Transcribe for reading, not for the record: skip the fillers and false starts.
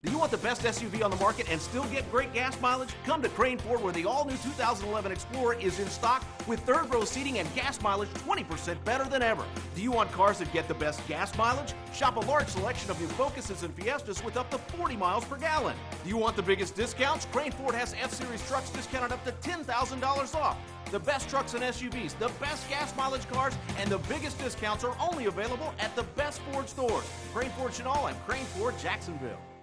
Do you want the best SUV on the market and still get great gas mileage? Come to Crane Ford, where the all-new 2011 Explorer is in stock with third-row seating and gas mileage 20% better than ever. Do you want cars that get the best gas mileage? Shop a large selection of new Focuses and Fiestas with up to 40 miles per gallon. Do you want the biggest discounts? Crane Ford has F-Series trucks discounted up to $10,000 off. The best trucks and SUVs, the best gas mileage cars, and the biggest discounts are only available at the best Ford stores. Crane Ford Chenal and Crane Ford Jacksonville.